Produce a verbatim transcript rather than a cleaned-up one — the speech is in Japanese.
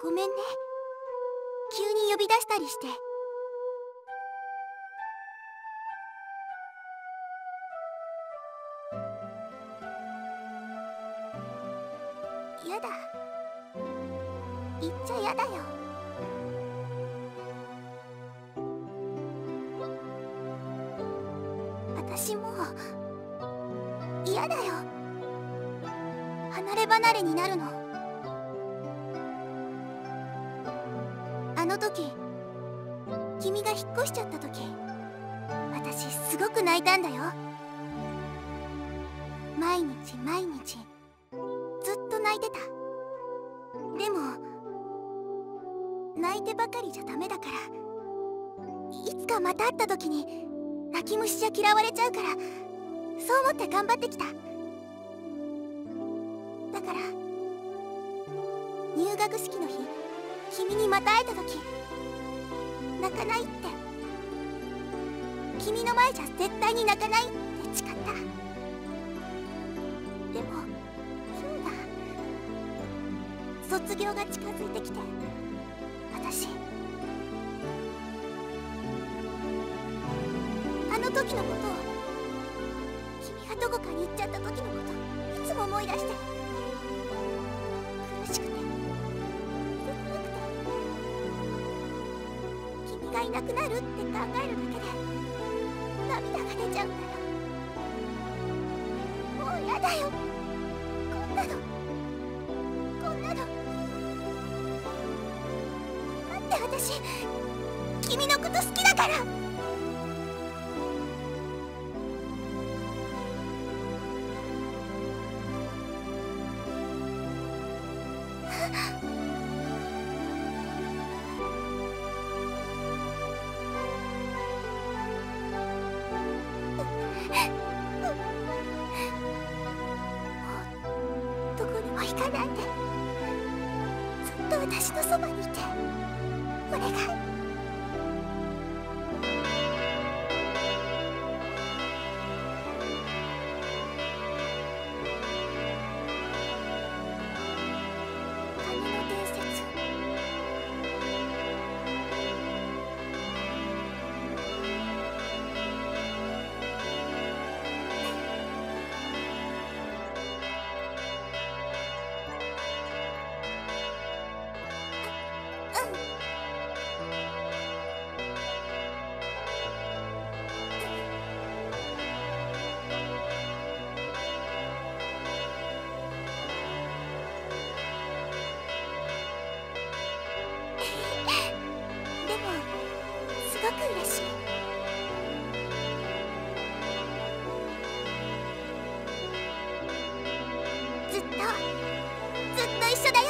ごめんね、急に呼び出したりして。やだ、言っちゃやだよ。私もう嫌だよ、離れ離れになるの。あの時君が引っ越しちゃった時、私すごく泣いたんだよ。毎日毎日ずっと泣いてた。でも泣いてばかりじゃダメだから、いつかまた会った時に泣き虫じゃ嫌われちゃうから、そう思って頑張ってきた。だから入学式の日、君にまた会えた時、泣かないって、君の前じゃ絶対に泣かないって誓った。でも今が卒業が近づいてきて、私あの時のことを、君がどこかに行っちゃった時のこと、いつも思い出して、苦しくて切なくて、君がいなくなるって考えるだけで涙が出ちゃうんだよ。もうやだよ、こんなのこんなの。だって私君のこと好きだから。どこにも行かないで、ずっと私のそばにいてお願い。すごく嬉しい。ずっとずっと一緒だよ。